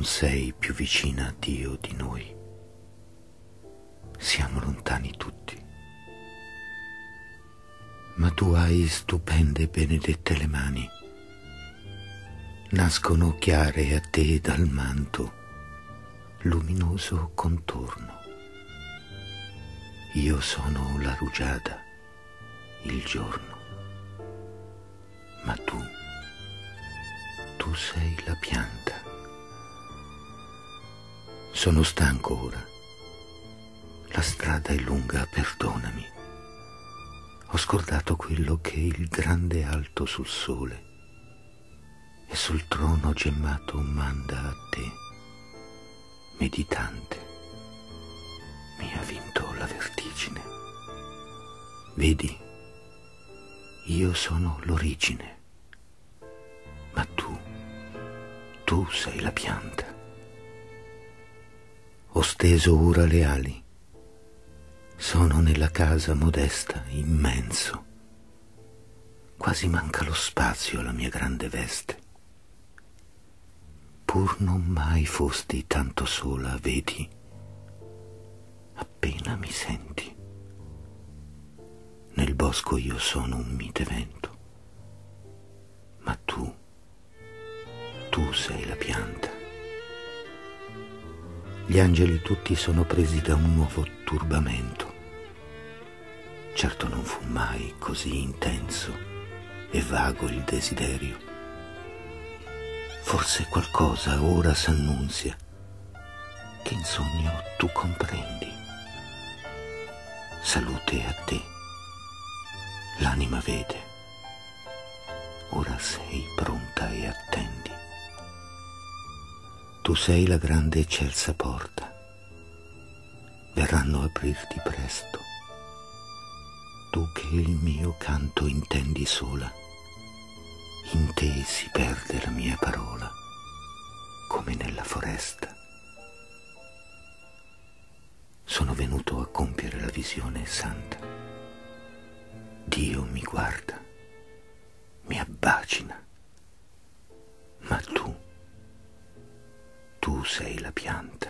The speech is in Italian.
non sei più vicina a Dio di noi. Siamo lontani tutti. Ma tu hai stupende e benedette le mani. Nascono chiare a te dal manto, luminoso contorno. Io sono la rugiada, il giorno. Ma tu sei la pianta. Sono stanco ora. La strada è lunga, perdonami. Ho scordato quello che il grande alto sul sole e sul trono gemmato manda a te, meditante. Mi ha vinto la vertigine. Vedi, io sono l'origine, ma tu sei la pianta. Ho steso ora le ali. Sono nella casa modesta, immenso. Quasi manca lo spazio alla mia grande veste. Pur non mai fosti tanto sola, vedi? Appena mi senti. Nel bosco io sono un mite vento. Ma tu sei la pianta. Gli angeli tutti sono presi da un nuovo turbamento. Certo non fu mai così intenso e vago il desiderio. Forse qualcosa ora s'annunzia che in sogno tu comprendi. Salute a te, l'anima vede. Ora sei pronta e attendi. Tu sei la grande eccelsa porta. Verranno a aprirti presto. Tu che il mio canto intendi sola, in te si perde la mia parola, come nella foresta. Sono venuto a compiere la visione santa. Dio mi guarda, mi abbacina, ma tu sei la pianta.